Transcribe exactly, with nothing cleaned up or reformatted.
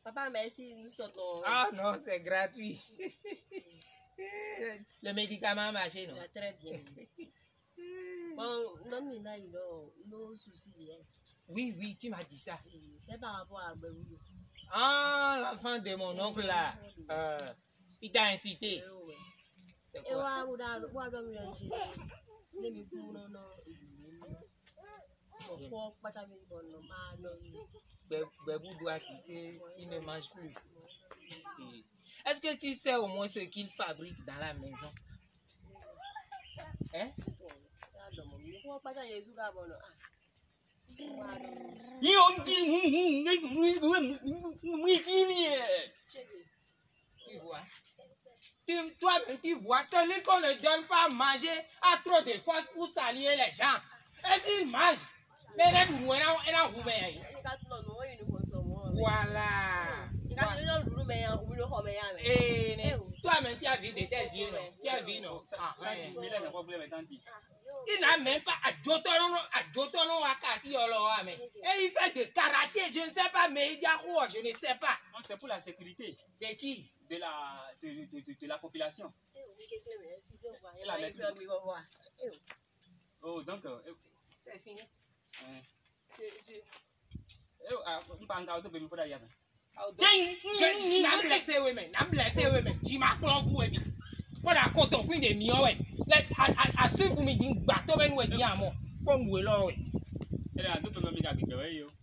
Papa, merci, nous sortons. Ah non, c'est gratuit. Le médicament a marché, non? Très bien. Bon, non, mais là, il a nos soucis. Oui, oui, tu m'as dit ça. C'est par rapport à Béoulou. Ah, l'enfant de mon oncle là. Euh, il t'a incité. C'est quoi? Bébou doit quitter, il ne mange plus. Est-ce que tu sais au moins ce qu'il fabrique dans la maison? Hein? Tu vois? Tu, toi-même, tu vois, celui qu'on ne donne pas à manger a trop de force pour saluer les gens. Est-ce qu'il mange? Mais là, vous m'avez dit, voilà. Et toi-même, tu as vu de tes yeux, non? Tu as vu, non? Ah, ouais. Il n'a même pas à Jotono, à Jotono, à Katiolo, mais. Et il fait de karaté, je ne sais pas, mais il dit à quoi, je ne sais pas. C'est pour la sécurité. De qui? De la, de, de, de, de la population. Oh, donc, euh, c'est fini. Euh, tu, tu, euh, on parle encore de bébé pour d'ailleurs. Je n'ai blessé, oui, mais n'ai blessé, oui, mais tu m'as plongé, oui. Voilà, quand on fait des millions, oui. À ce que vous me dites, bateau, ben, oui, dis à moi. Comme vous, là, oui. Elle a tout le monde qui a dit, oui.